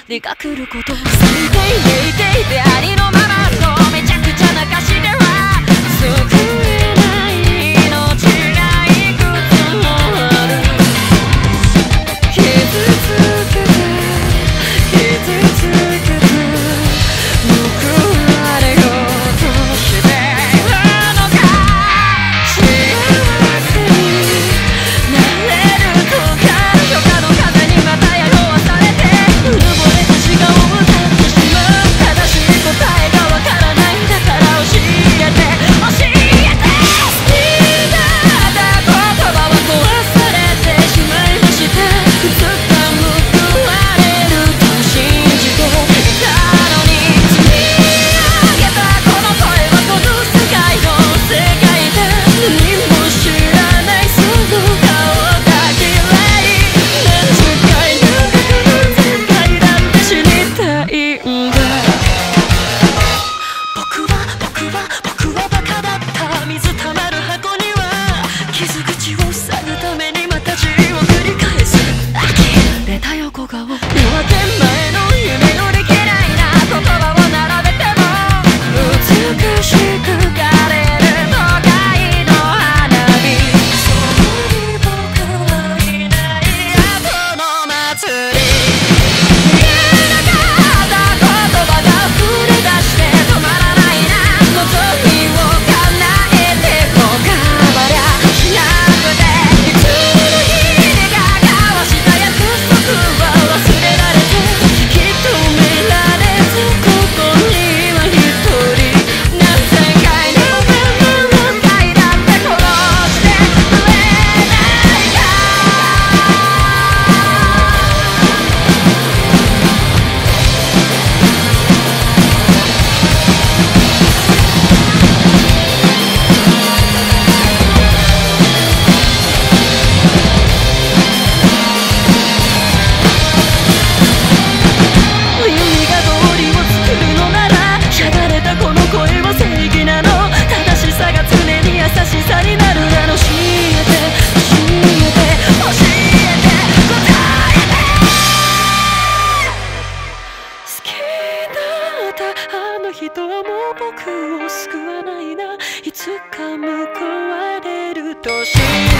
理が来ること最低でいてありのままのめちゃくちゃな歌詞では救えない命がいくつもある傷つけて傷つけて報われようとしてるのか幸せになれるとか初夏の風にまた宿わされてうぬぼれた詩歌を歌ってしまう正しい答えがわからないんだから教えて教えて好きだった言葉は壊されてしまいましたいつか報われると信じていたのに積み上げたこの声はこの世界の世界だ何も知らないその顔が嫌い何十回何千回だって死にたいんだ僕はバカだった水たまる箱には傷口を塞ぐためにまた字を繰り返す呆れた横顔夜明け前の夢のできないな言葉を並べても美しく枯れる都会の花火そこに僕はいない後の祭り言えなかった言葉が溢れ出して止まらないな望みを叶えても頑張りゃしなくていつの日が交わした約束は忘れられて認められずここには一人何千回何回だって殺してくれないか弓が道理を作るのならしゃがれたこの声は正義なの正しさが常に優しさになるだろう教えて教えて教えて答えて好きだったあの人も僕を救わないないつか報われると信じ